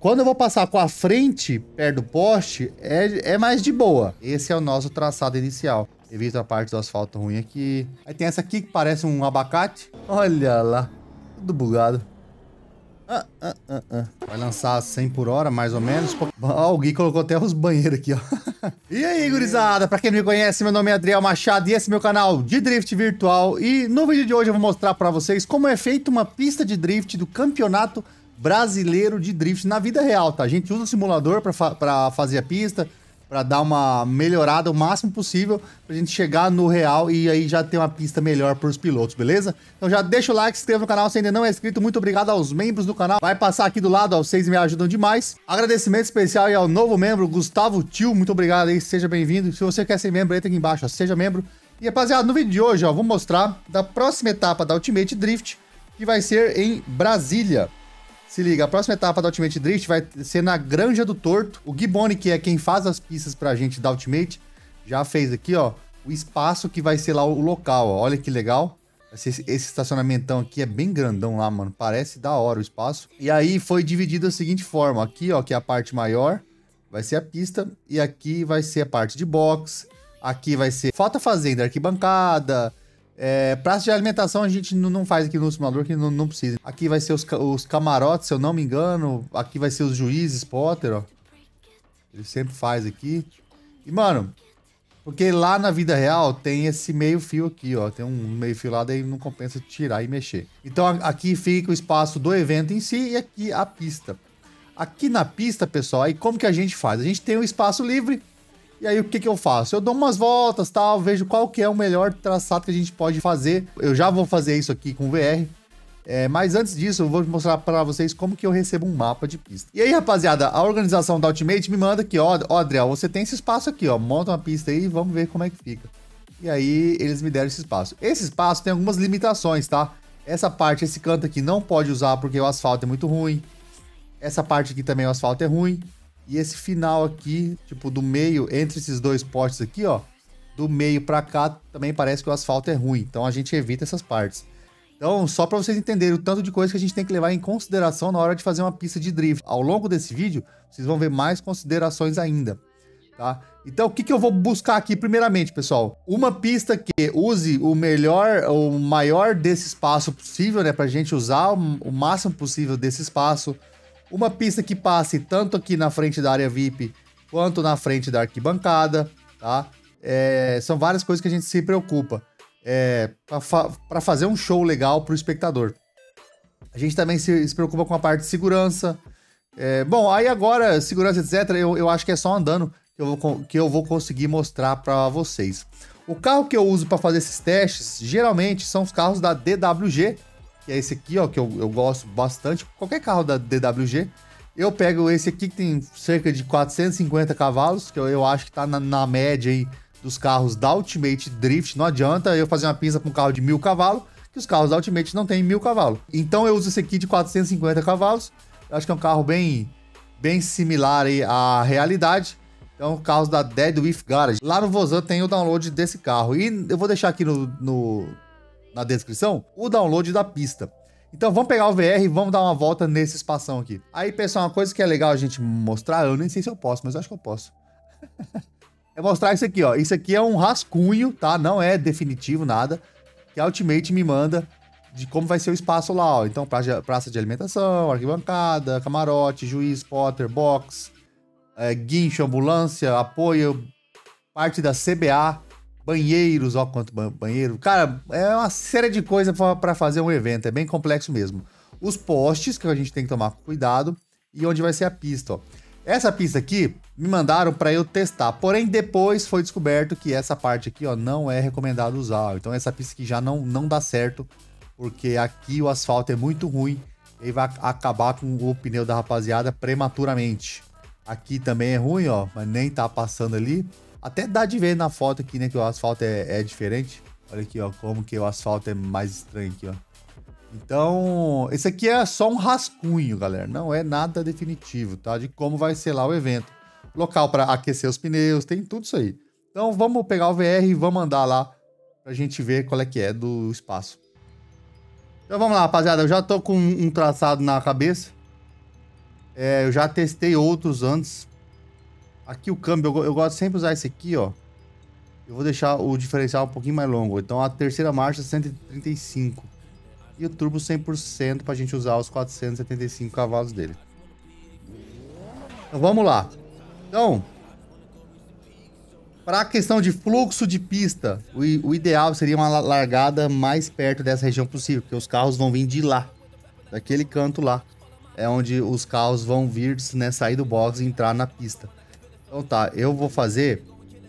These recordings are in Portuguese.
quando eu vou passar com a frente perto do poste, é mais de boa. Esse é o nosso traçado inicial. Evita a parte do asfalto ruim aqui. Aí tem essa aqui que parece um abacate. Olha lá, tudo bugado. Vai lançar 100 por hora, mais ou menos. Ó, o Gui colocou até os banheiros aqui, ó. E aí, gurizada? Pra quem não me conhece, meu nome é Adriel Machado e esse é meu canal de Drift Virtual. E no vídeo de hoje eu vou mostrar pra vocês como é feita uma pista de drift do Campeonato Brasileiro de Drift na vida real, tá? A gente usa o simulador pra fazer a pista, pra dar uma melhorada o máximo possível, pra gente chegar no real e aí já ter uma pista melhor pros pilotos, beleza? Então já deixa o like, se inscreva no canal se ainda não é inscrito. Muito obrigado aos membros do canal. Vai passar aqui do lado, ó, vocês me ajudam demais. Agradecimento especial aí ao novo membro, Gustavo Tio. Muito obrigado aí, seja bem-vindo. Se você quer ser membro, entra aqui embaixo, ó, seja membro. E rapaziada, no vídeo de hoje, ó, vou mostrar da próxima etapa da Ultimate Drift, que vai ser em Brasília. Se liga, a próxima etapa da Ultimate Drift vai ser na Granja do Torto. O Gui Boni, que é quem faz as pistas pra gente da Ultimate, já fez aqui, ó, o espaço que vai ser lá o local, ó. Olha que legal. Esse estacionamentão aqui é bem grandão lá, mano. Parece da hora o espaço. E aí foi dividido da seguinte forma. Aqui, ó, que é a parte maior, vai ser a pista. E aqui vai ser a parte de box. Aqui vai ser... Falta fazenda, arquibancada... praça de alimentação a gente não faz aqui no simulador, que não precisa. Aqui vai ser os camarotes, se eu não me engano. Aqui vai ser os juízes, spotter, ó. Ele sempre faz aqui. E, mano, porque lá na vida real tem esse meio fio aqui, ó. Tem um meio fio lá, daí não compensa tirar e mexer. Então aqui fica o espaço do evento em si e aqui a pista. Aqui na pista, pessoal, aí como que a gente faz? A gente tem um espaço livre. E aí o que eu faço? Eu dou umas voltas, tal, vejo qual que é o melhor traçado que a gente pode fazer. Eu já vou fazer isso aqui com o VR. Mas antes disso, eu vou mostrar pra vocês como que eu recebo um mapa de pista. E aí, rapaziada, a organização da Ultimate me manda aqui, ó, Adriel, você tem esse espaço aqui, ó, monta uma pista aí e vamos ver como é que fica. E aí, eles me deram esse espaço. Esse espaço tem algumas limitações, tá? Essa parte, esse canto aqui não pode usar porque o asfalto é muito ruim. Essa parte aqui também o asfalto é ruim. E esse final aqui, tipo, do meio, entre esses dois postes aqui, ó, do meio pra cá, também parece que o asfalto é ruim. Então a gente evita essas partes. Então, só pra vocês entenderem o tanto de coisa que a gente tem que levar em consideração na hora de fazer uma pista de drift. Ao longo desse vídeo, vocês vão ver mais considerações ainda, tá? Então, o que eu vou buscar aqui primeiramente, pessoal? Uma pista que use o maior desse espaço possível, né? Pra gente usar o máximo possível desse espaço. Uma pista que passe tanto aqui na frente da área VIP quanto na frente da arquibancada, tá? São várias coisas que a gente se preocupa para fazer um show legal para o espectador. A gente também se preocupa com a parte de segurança. Bom, aí agora, segurança, etc., eu acho que é só andando que eu vou conseguir mostrar para vocês. O carro que eu uso para fazer esses testes, geralmente, são os carros da DWG, que é esse aqui, ó, que eu gosto bastante. Qualquer carro da DWG. Eu pego esse aqui que tem cerca de 450 cavalos, que eu acho que tá na média aí dos carros da Ultimate Drift. Não adianta eu fazer uma pista com um carro de 1000 cavalos, que os carros da Ultimate não tem 1000 cavalos. Então eu uso esse aqui de 450 cavalos. Eu acho que é um carro bem similar aí à realidade. Então, carros da Dead With Garage. Lá no Vozan tem o download desse carro. E eu vou deixar aqui na descrição o download da pista. Então vamos pegar o VR e vamos dar uma volta nesse espação aqui. Aí, pessoal, uma coisa que é legal a gente mostrar, eu nem sei se eu posso, mas eu acho que eu posso. É mostrar isso aqui, ó. Isso aqui é um rascunho, tá? Não é definitivo, nada. Que a Ultimate me manda de como vai ser o espaço lá, ó. Então, praça de alimentação, arquibancada, camarote, juiz, spotter, box, guincho, ambulância, apoio, parte da CBA, banheiros, ó quanto banheiro. Cara, é uma série de coisas para fazer um evento, é bem complexo mesmo. Os postes, que a gente tem que tomar cuidado, e onde vai ser a pista, ó. Essa pista aqui, me mandaram para eu testar, porém depois foi descoberto que essa parte aqui, ó, não é recomendado usar. Então essa pista aqui já não dá certo, porque aqui o asfalto é muito ruim, e vai acabar com o pneu da rapaziada prematuramente. Aqui também é ruim, ó, mas nem tá passando ali. Até dá de ver na foto aqui, né, que o asfalto é diferente. Olha aqui, ó, como que o asfalto é mais estranho aqui, ó. Então, esse aqui é só um rascunho, galera. Não é nada definitivo, tá? De como vai ser lá o evento. Local para aquecer os pneus, tem tudo isso aí. Então, vamos pegar o VR e vamos andar lá pra gente ver qual é que é do espaço. Então, vamos lá, rapaziada. Eu já tô com um traçado na cabeça. Eu já testei outros antes. Aqui o câmbio, eu gosto sempre de usar esse aqui, ó. Eu vou deixar o diferencial um pouquinho mais longo. Então a terceira marcha 135. E o turbo 100% pra gente usar os 475 cavalos dele. Então vamos lá. Então, para a questão de fluxo de pista, o ideal seria uma largada mais perto dessa região possível, porque os carros vão vir de lá, daquele canto lá. É onde os carros vão vir, né, sair do box e entrar na pista. Então tá, eu vou fazer...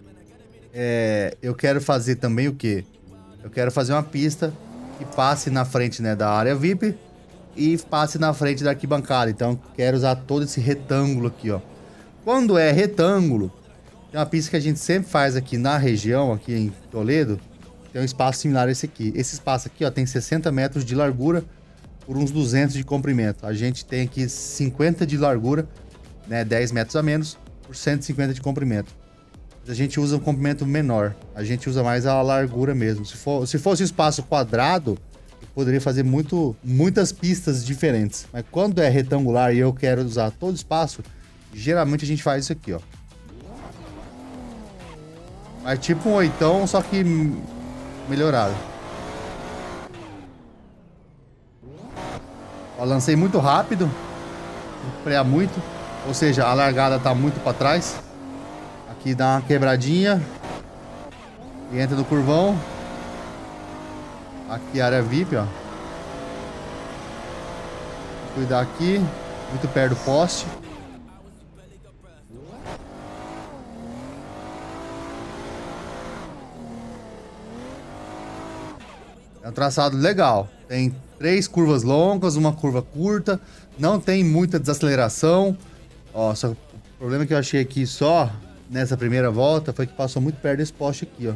eu quero fazer também o quê? Eu quero fazer uma pista que passe na frente, né, da área VIP e passe na frente da arquibancada. Então quero usar todo esse retângulo aqui, ó. Quando é retângulo, tem uma pista que a gente sempre faz aqui na região, aqui em Toledo, tem um espaço similar a esse aqui. Esse espaço aqui, ó, tem 60 metros de largura por uns 200 de comprimento. A gente tem aqui 50 de largura, né, 10 metros a menos, por 150 de comprimento. A gente usa um comprimento menor, a gente usa mais a largura mesmo. Se fosse espaço quadrado, eu poderia fazer muitas pistas diferentes. Mas quando é retangular e eu quero usar todo o espaço, geralmente a gente faz isso aqui, ó. É tipo um oitão, só que melhorado. Ó, lancei muito rápido. Tem que frear muito. Ou seja, a largada tá muito para trás. Aqui dá uma quebradinha. E entra no curvão. Aqui área VIP, ó. Cuidar aqui. Muito perto do poste. É um traçado legal. Tem 3 curvas longas, uma curva curta. Não tem muita desaceleração. Ó, só o problema que eu achei aqui só nessa primeira volta foi que passou muito perto desse poste aqui, ó.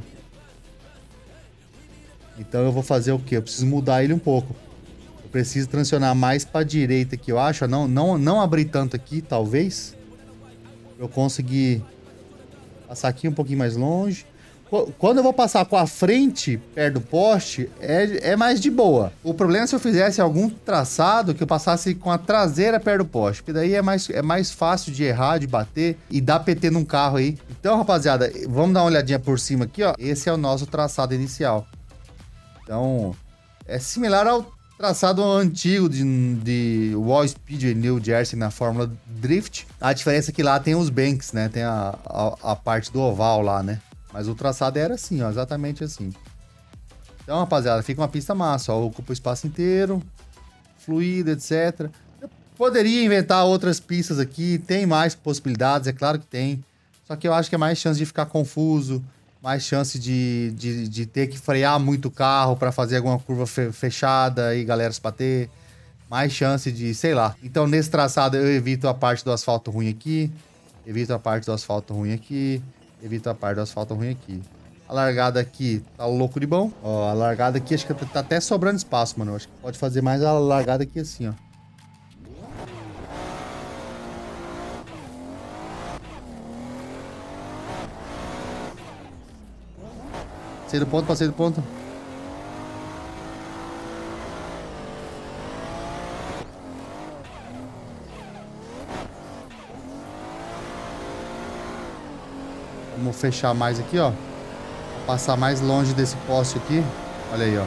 Então eu vou fazer o quê? Eu preciso mudar ele um pouco. Eu preciso transicionar mais para a direita aqui, eu acho. Não abrir tanto aqui, talvez. Eu conseguir passar aqui um pouquinho mais longe. Quando eu vou passar com a frente perto do poste, é mais de boa. O problema é se eu fizesse algum traçado que eu passasse com a traseira perto do poste. Porque daí é mais fácil de errar, de bater e dar PT num carro aí. Então, rapaziada, vamos dar uma olhadinha por cima aqui, ó. Esse é o nosso traçado inicial. Então, é similar ao traçado antigo de Wall Speed em New Jersey na Fórmula Drift. A diferença é que lá tem os banks, né? Tem a parte do oval lá, né? Mas o traçado era assim, ó, exatamente assim. Então, rapaziada, fica uma pista massa, ó, ocupa o espaço inteiro, fluido, etc. Eu poderia inventar outras pistas aqui, tem mais possibilidades, é claro que tem. Só que eu acho que é mais chance de ficar confuso, mais chance de ter que frear muito o carro para fazer alguma curva fechada e galera se bater. Mais chance de, sei lá. Então, nesse traçado, eu evito a parte do asfalto ruim aqui, evito a parte do asfalto ruim aqui. Evita a parte do asfalto ruim aqui. A largada aqui tá louco de bom. Ó, a largada aqui acho que tá até sobrando espaço, mano. Acho que pode fazer mais a largada aqui assim, ó. Passei do ponto, passei do ponto. Vamos fechar mais aqui, ó. Vou passar mais longe desse poste aqui. Olha aí, ó.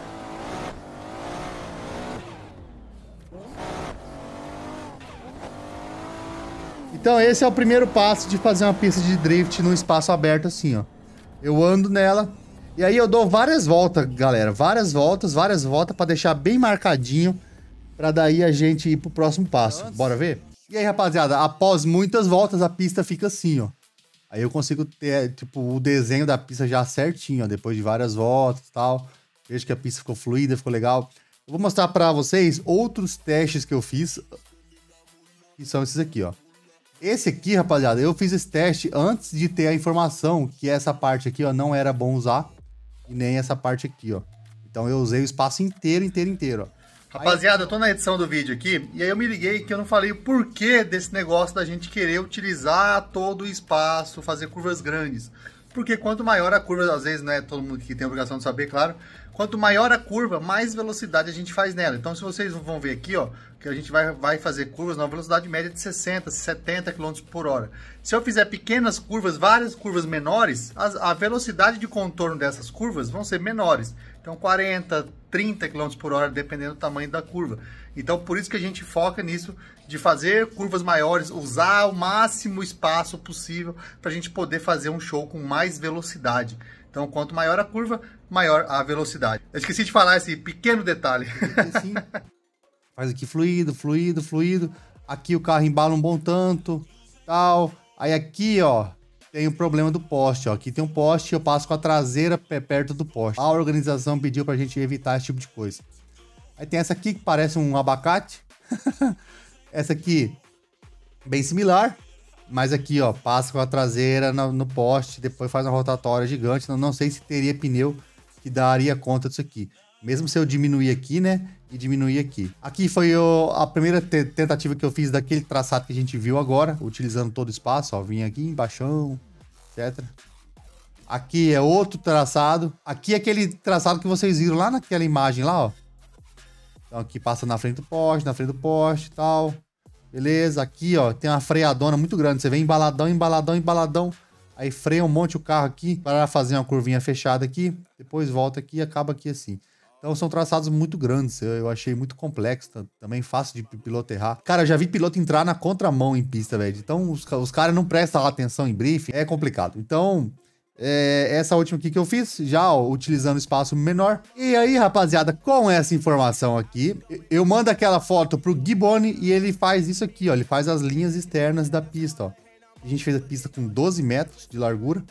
Então esse é o primeiro passo de fazer uma pista de drift num espaço aberto assim, ó. Eu ando nela. E aí eu dou várias voltas, galera. Várias voltas pra deixar bem marcadinho. Pra daí a gente ir pro próximo passo. Bora ver? E aí, rapaziada, após muitas voltas a pista fica assim, ó. Aí eu consigo ter, tipo, o desenho da pista já certinho, ó, depois de várias voltas e tal. Vejo que a pista ficou fluida, ficou legal. Eu vou mostrar pra vocês outros testes que eu fiz, que são esses aqui, ó. Esse aqui, rapaziada, eu fiz esse teste antes de ter a informação que essa parte aqui, ó, não era bom usar. E nem essa parte aqui, ó. Então eu usei o espaço inteiro, ó. Rapaziada, eu tô na edição do vídeo aqui, e aí eu me liguei que eu não falei o porquê desse negócio da gente querer utilizar todo o espaço, fazer curvas grandes. Porque quanto maior a curva, às vezes não é todo mundo que tem a obrigação de saber, claro. Quanto maior a curva, mais velocidade a gente faz nela. Então, se vocês vão ver aqui, ó, que a gente vai fazer curvas na velocidade média de 60, 70 km por hora. Se eu fizer pequenas curvas, várias curvas menores, a velocidade de contorno dessas curvas vão ser menores. Então, 40, 30 km por hora, dependendo do tamanho da curva. Então, por isso que a gente foca nisso, de fazer curvas maiores, usar o máximo espaço possível para a gente poder fazer um show com mais velocidade. Então, quanto maior a curva, maior a velocidade. Eu esqueci de falar esse pequeno detalhe. Sim. Faz aqui fluido, fluido, fluido. Aqui o carro embala um bom tanto, tal. Aí aqui, ó, tem o problema do poste, ó. Aqui tem um poste, eu passo com a traseira perto do poste. A organização pediu pra gente evitar esse tipo de coisa. Aí tem essa aqui que parece um abacate. Essa aqui, bem similar. Mas aqui, ó, passa com a traseira no poste, depois faz uma rotatória gigante. Não sei se teria pneu que daria conta disso aqui. Mesmo se eu diminuir aqui, né, e diminuir aqui. Aqui foi a primeira tentativa que eu fiz daquele traçado que a gente viu agora, utilizando todo o espaço, ó. Vim aqui embaixo, etc. Aqui é outro traçado. Aqui é aquele traçado que vocês viram lá naquela imagem lá, ó. Então aqui passa na frente do poste e tal. Beleza, aqui, ó, tem uma freadona muito grande. Você vem embaladão, embaladão, embaladão. Aí freia um monte o carro aqui para fazer uma curvinha fechada aqui. Depois volta aqui e acaba aqui assim. Então são traçados muito grandes. Eu achei muito complexo. Também fácil de piloto errar. Cara, eu já vi piloto entrar na contramão em pista, velho. Então os caras não prestam atenção em briefing. É complicado. Então, essa última aqui que eu fiz, já ó, utilizando espaço menor. E aí, rapaziada, com essa informação aqui, eu mando aquela foto pro Gibbone e ele faz isso aqui, ó. Ele faz as linhas externas da pista, ó. A gente fez a pista com 12 metros de largura.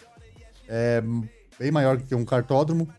É bem maior que um kartódromo.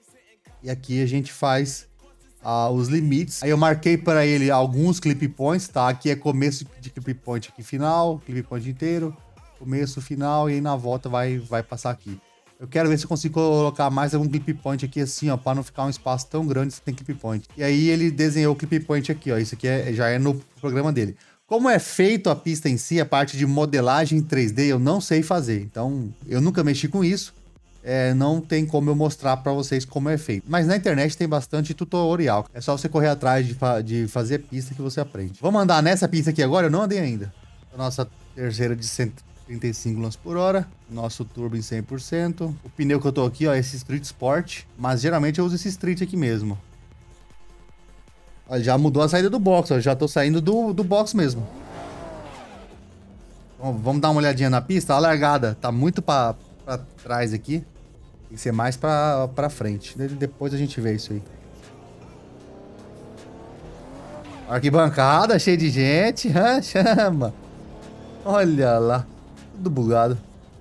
E aqui a gente faz os limites. Aí eu marquei para ele alguns clip points, tá? Aqui é começo de clip point, aqui final, clip point inteiro. Começo, final, e aí na volta vai passar aqui. Eu quero ver se eu consigo colocar mais algum clip point aqui assim, ó, para não ficar um espaço tão grande se tem clip point. E aí ele desenhou o clip point aqui, ó, isso aqui já é no programa dele. Como é feito a pista em si, a parte de modelagem 3D, eu não sei fazer. Então, eu nunca mexi com isso. Não tem como eu mostrar para vocês como é feito. Mas na internet tem bastante tutorial. É só você correr atrás de fazer pista que você aprende. Vamos andar nessa pista aqui agora? Eu não andei ainda. A nossa terceira de 135 km por hora. Nosso turbo em 100%. O pneu que eu tô aqui, ó, é esse Street Sport. Mas geralmente eu uso esse Street aqui mesmo. Ó, já mudou a saída do box, ó. Já tô saindo do box mesmo. Bom, vamos dar uma olhadinha na pista. A largada tá muito pra trás aqui. Tem que ser mais pra frente. Depois a gente vê isso aí. Arquibancada, cheio de gente. Chama. Olha lá. Tudo bugado.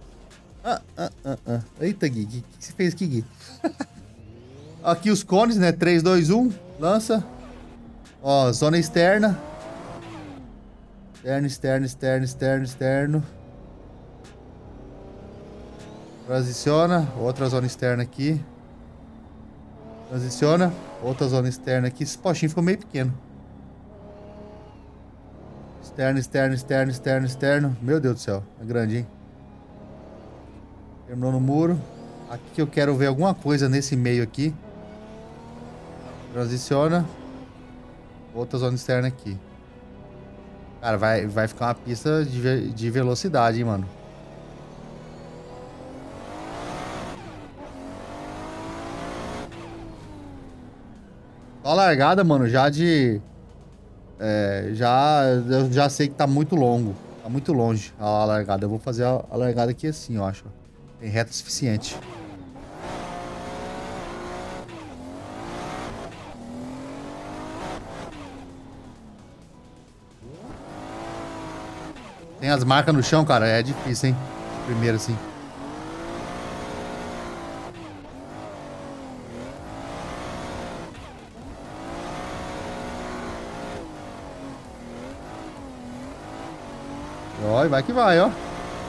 Eita, Gui. O que você fez aqui, Gui? Aqui os cones, né? 3, 2, 1. Lança. Ó, zona externa. Externo. Transiciona. Outra zona externa aqui. Transiciona. Outra zona externa aqui. Esse postinho ficou meio pequeno. Externo. Meu Deus do céu. É grande, hein? Terminou no muro. Aqui eu quero ver alguma coisa nesse meio aqui. Transiciona. Outra zona externa aqui. Cara, vai ficar uma pista de velocidade, hein, mano. Só a largada, mano, já de... eu já sei que tá muito longo. Tá muito longe a largada. Eu vou fazer a largada aqui assim, eu acho. Tem reta suficiente. Tem as marcas no chão, cara. É difícil, hein? Primeiro, assim. Ó, vai que vai, ó.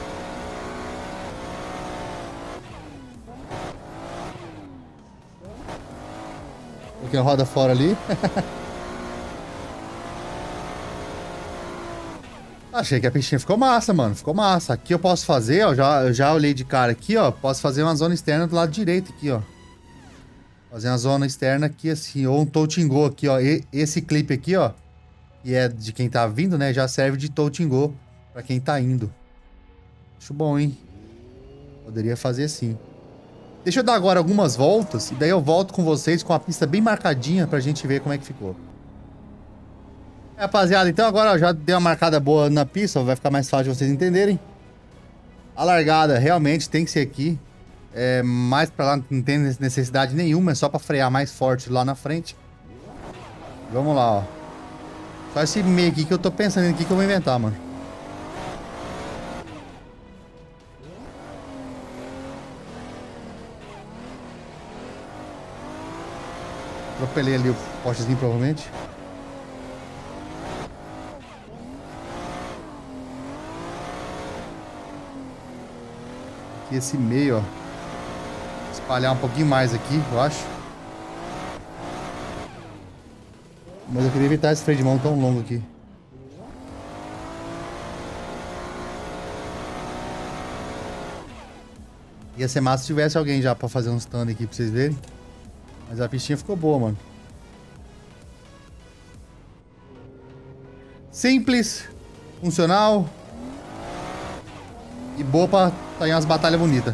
Coloquei a roda fora ali. Achei que a pistinha ficou massa, mano. Ficou massa. Aqui eu posso fazer, ó. Eu já olhei de cara aqui, ó. Posso fazer uma zona externa do lado direito aqui, ó. Fazer uma zona externa aqui, assim. Ou um touch and go aqui, ó. Esse clipe aqui, ó. Que é de quem tá vindo, né? Já serve de touch and go pra quem tá indo. Acho bom, hein? Poderia fazer assim. Deixa eu dar agora algumas voltas. E daí eu volto com vocês com a pista bem marcadinha pra gente ver como é que ficou. Rapaziada, então agora já dei uma marcada boa na pista, vai ficar mais fácil de vocês entenderem. A largada realmente tem que ser aqui. Mais pra lá não tem necessidade nenhuma, é só pra frear mais forte lá na frente. Vamos lá, ó. Só esse meio aqui que eu tô pensando aqui que eu vou inventar, mano. Atropelei ali o postezinho, provavelmente. Aqui esse meio, ó. Espalhar um pouquinho mais aqui, eu acho. Mas eu queria evitar esse freio de mão tão longo aqui. Ia ser massa se tivesse alguém já pra fazer um stand aqui pra vocês verem. Mas a pistinha ficou boa, mano. Simples, funcional e boa pra tá em umas batalhas bonitas.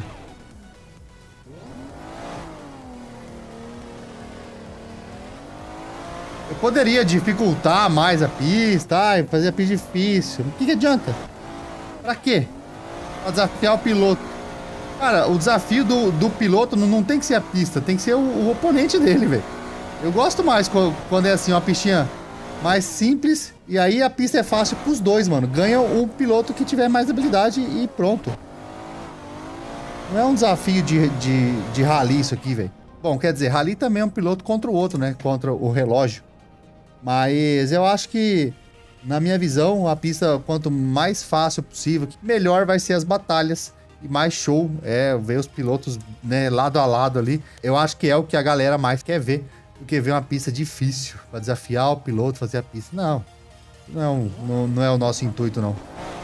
Eu poderia dificultar mais a pista, fazer a pista difícil. O que adianta? Pra quê? Pra desafiar o piloto. Cara, o desafio do piloto não tem que ser a pista, tem que ser o oponente dele, velho. Eu gosto mais quando é assim, uma pistinha mais simples. E aí a pista é fácil pros dois, mano. Ganha o piloto que tiver mais habilidade e pronto. Não é um desafio de rally isso aqui, velho. Bom, quer dizer, rally também é um piloto contra o outro, né? Contra o relógio. Mas eu acho que, na minha visão, a pista, quanto mais fácil possível, melhor vai ser as batalhas. E mais show é ver os pilotos, né, lado a lado ali. Eu acho que é o que a galera mais quer ver do que ver uma pista difícil pra desafiar o piloto, fazer a pista. Não é o nosso intuito, não.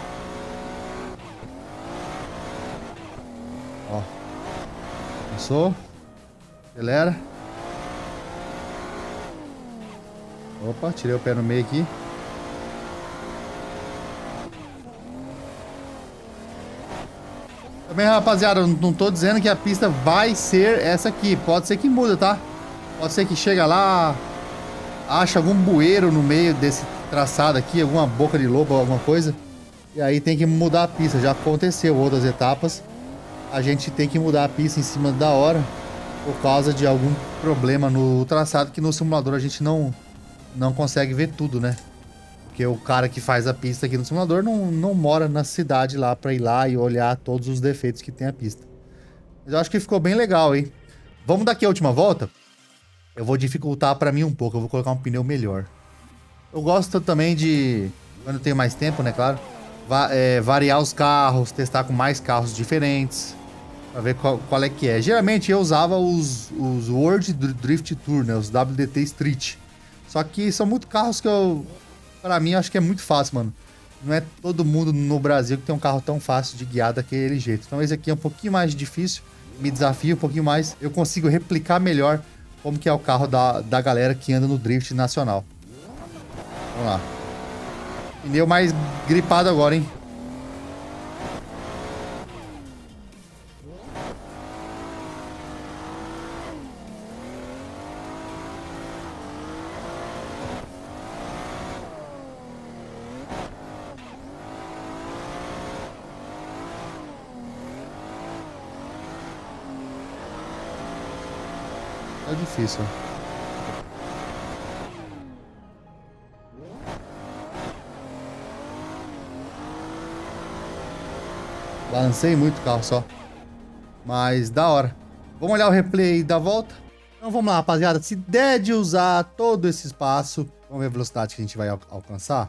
Ó. Começou. Acelera. Opa, tirei o pé no meio aqui. Também, rapaziada, eu não tô dizendo que a pista vai ser essa aqui. Pode ser que muda, tá? Pode ser que chega lá, acha algum bueiro no meio desse traçado aqui, alguma boca de lobo, alguma coisa. E aí tem que mudar a pista. Já aconteceu outras etapas. A gente tem que mudar a pista em cima da hora por causa de algum problema no traçado que no simulador a gente não consegue ver tudo, né? Porque o cara que faz a pista aqui no simulador não mora na cidade lá pra ir lá e olhar todos os defeitos que tem a pista. Mas eu acho que ficou bem legal, hein? Vamos daqui a última volta? Eu vou dificultar pra mim um pouco, eu vou colocar um pneu melhor. Eu gosto também de, quando eu tenho mais tempo, né, claro, variar os carros, testar com mais carros diferentes, pra ver qual é que é. Geralmente eu usava os World Drift Tour, né, os WDT Street. Só que são muitos carros que pra mim, eu acho que é muito fácil, mano. Não é todo mundo no Brasil que tem um carro tão fácil de guiar daquele jeito. Então esse aqui é um pouquinho mais difícil, me desafia um pouquinho mais. Eu consigo replicar melhor como que é o carro da galera que anda no Drift Nacional. Vamos lá. Pneu mais gripado agora, hein? É difícil. Balancei muito o carro só. Mas da hora. Vamos olhar o replay da volta? Então vamos lá, rapaziada. Se der de usar todo esse espaço, vamos ver a velocidade que a gente vai alcançar.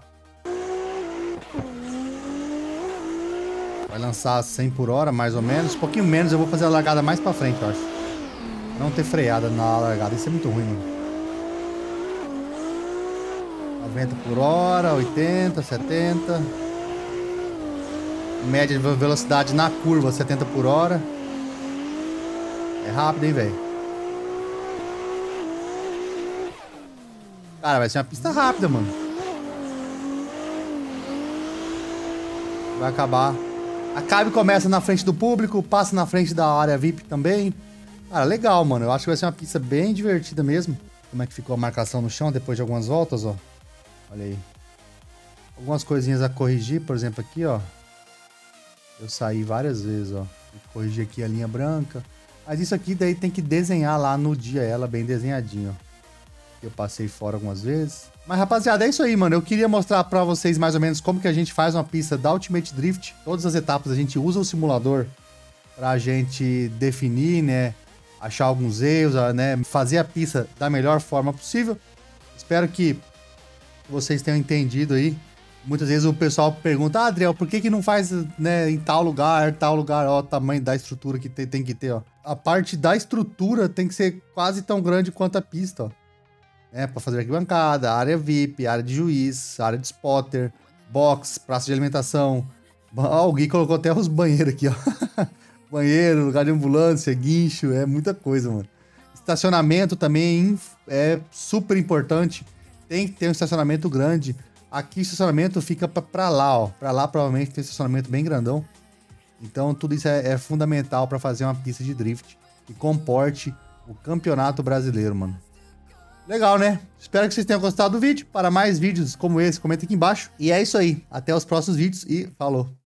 Vai lançar 100 por hora, mais ou menos. Um pouquinho menos, eu vou fazer a largada mais pra frente, eu acho. Não ter freada na largada, isso é muito ruim, mano. 90 por hora, 80, 70. Média de velocidade na curva, 70 por hora. É rápido, hein, velho? Cara, vai ser uma pista rápida, mano. Vai acabar. Acaba e começa na frente do público, passa na frente da área VIP também. Cara, legal, mano. Eu acho que vai ser uma pista bem divertida mesmo. Como é que ficou a marcação no chão depois de algumas voltas, ó. Olha aí. Algumas coisinhas a corrigir, por exemplo, aqui, ó. Eu saí várias vezes, ó. Corrigir aqui a linha branca. Mas isso aqui daí tem que desenhar lá no dia ela bem desenhadinho, ó. Eu passei fora algumas vezes. Mas, rapaziada, é isso aí, mano. Eu queria mostrar pra vocês mais ou menos como que a gente faz uma pista da Ultimate Drift. Todas as etapas a gente usa o simulador pra gente definir, né? Achar alguns erros, né? Fazer a pista da melhor forma possível. Espero que vocês tenham entendido aí. Muitas vezes o pessoal pergunta, ah, Adriel, por que que não faz, né, em tal lugar, ó, o tamanho da estrutura que tem que ter, ó. A parte da estrutura tem que ser quase tão grande quanto a pista, ó. Pra fazer arquibancada, área VIP, área de juiz, área de spotter, box, praça de alimentação. Ó, o Gui colocou até os banheiros aqui, ó. Banheiro, lugar de ambulância, guincho, é muita coisa, mano. Estacionamento também é super importante. Tem que ter um estacionamento grande. Aqui o estacionamento fica pra lá, ó. Pra lá provavelmente tem um estacionamento bem grandão. Então tudo isso é fundamental pra fazer uma pista de drift que comporte o campeonato brasileiro, mano. Legal, né? Espero que vocês tenham gostado do vídeo. Para mais vídeos como esse, comenta aqui embaixo. E é isso aí. Até os próximos vídeos e falou!